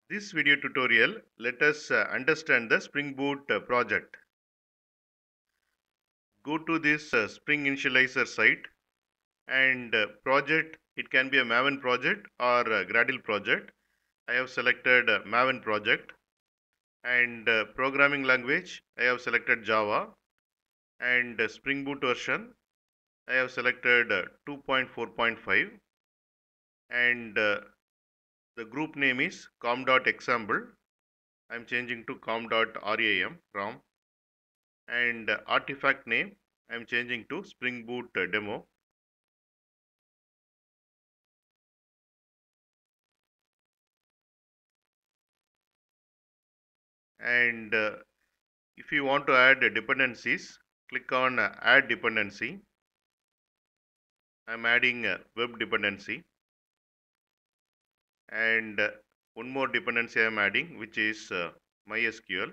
This video tutorial, let us understand the Spring Boot project. Go to this Spring Initializr site and project, it can be a Maven project or a Gradle project. I have selected Maven project and programming language, I have selected Java and Spring Boot version, I have selected 2.4.5 and the group name is pom.xml. I am changing to pom.ram and artifact name I am changing to Spring Boot demo. And if you want to add dependencies, click on add dependency. I am adding web dependency and one more dependency I am adding, which is MySQL.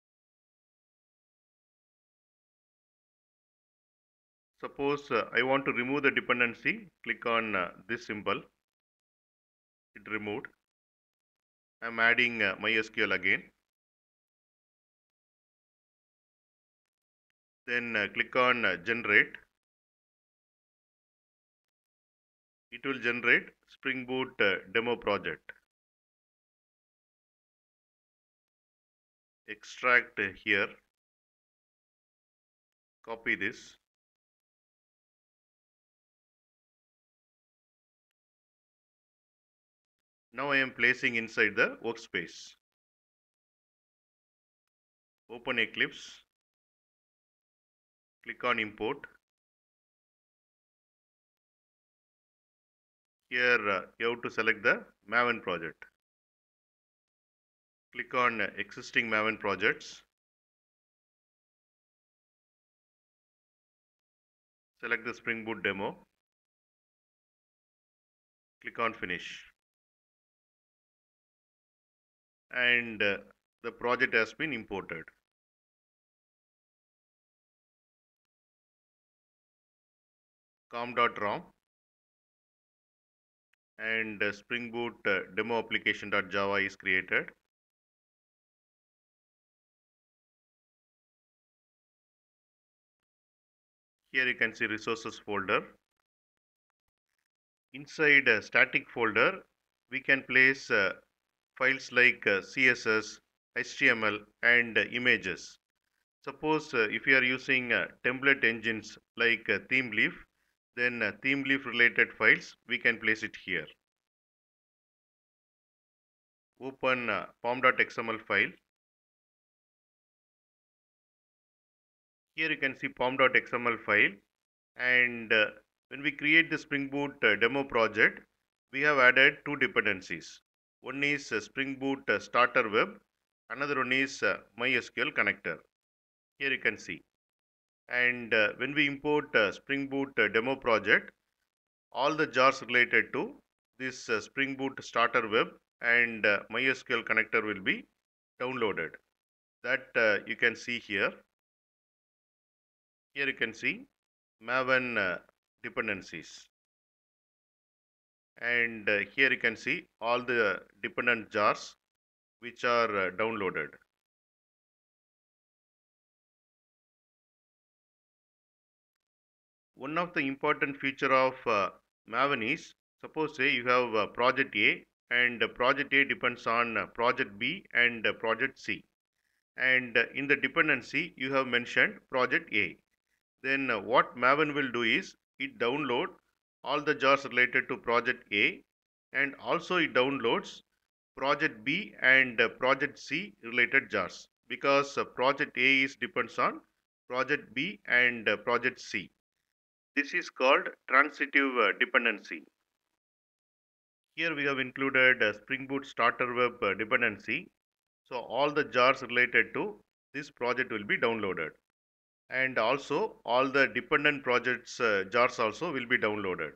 Suppose I want to remove the dependency, click on this symbol, it removed. I am adding MySQL again. Then click on generate. It will generate Spring Boot demo project. Extract here, copy this. Now I am placing inside the workspace. Open Eclipse, click on import. Here you have to select the Maven project. Click on existing Maven projects. Select the Spring Boot demo. Click on finish. And the project has been imported. com.rom and Spring Boot demo application.java is created. Here you can see resources folder. Inside a static folder, we can place files like CSS, HTML and images. Suppose if you are using template engines like ThemeLeaf, then ThemeLeaf related files, we can place it here. Open pom.xml file. Here you can see pom.xml file, and when we create the Spring Boot demo project, we have added two dependencies. One is Spring Boot starter web, another one is MySQL connector. Here you can see. And when we import Spring Boot demo project, all the jars related to this Spring Boot starter web and MySQL connector will be downloaded. That you can see here. Here you can see Maven dependencies. And here you can see all the dependent jars which are downloaded. One of the important feature of Maven is, suppose say you have project A and project A depends on project B and project C, and in the dependency you have mentioned project A. Then what Maven will do is it download all the jars related to project A, and also it downloads project B and project C related jars, because project A is depends on project B and project C. This is called transitive dependency. Here we have included Spring Boot starter web dependency. So all the jars related to this project will be downloaded, and also all the dependent projects jars also will be downloaded.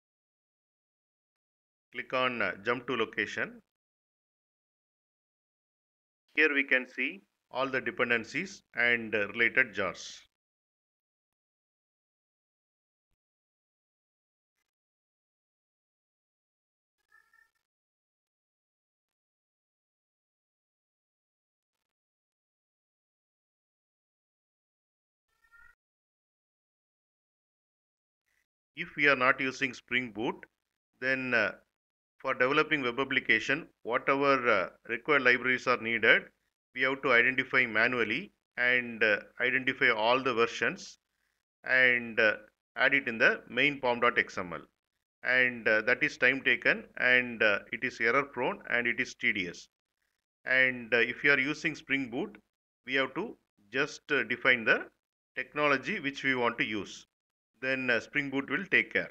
Click on jump to location. Here we can see all the dependencies and related jars. If we are not using Spring Boot, then for developing web application, whatever required libraries are needed, we have to identify manually and identify all the versions and add it in the main pom.xml. And that is time taken, and it is error prone, and it is tedious. And if you are using Spring Boot, we have to just define the technology which we want to use. Then Spring Boot will take care.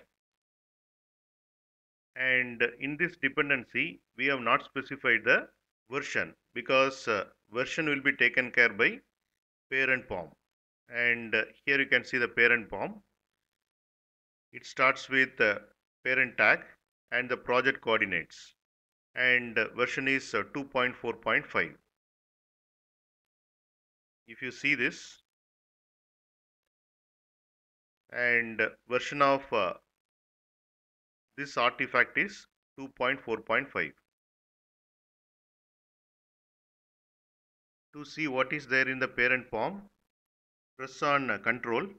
And in this dependency, we have not specified the version, because version will be taken care by parent pom. And here you can see the parent pom. It starts with parent tag and the project coordinates, and version is 2.4.5. If you see this, and version of this artifact is 2.4.5. To see what is there in the parent pom, press on control,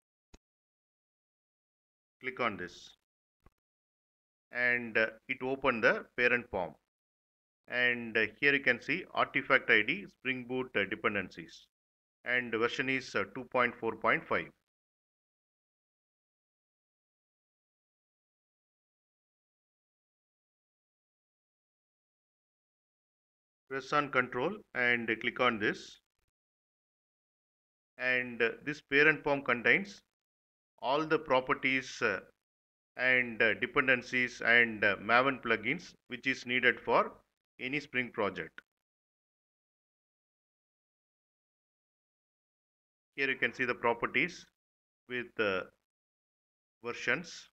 click on this, and it opened the parent pom. And here you can see artifact ID Spring Boot dependencies, and version is 2.4.5. Press on control and click on this, and this parent pom contains all the properties and dependencies and Maven plugins which is needed for any Spring project. Here you can see the properties with versions,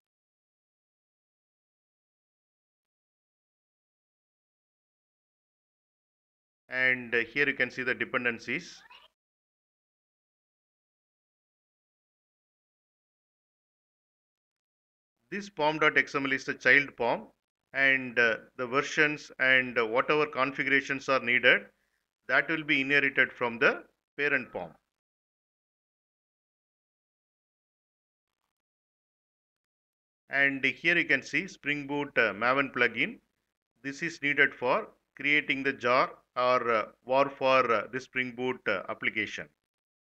and here you can see the dependencies. This pom.xml is the child pom, and the versions and whatever configurations are needed, that will be inherited from the parent pom. And here you can see Spring Boot Maven plugin. This is needed for creating the jar or var for the Spring Boot application.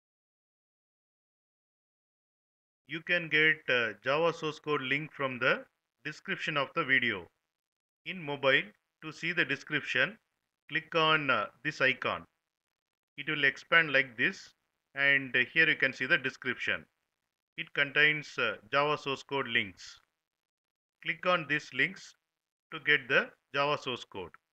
You can get Java source code link from the description of the video. In mobile, to see the description, click on this icon. It will expand like this, and here you can see the description. It contains Java source code links. Click on these links to get the Java source code.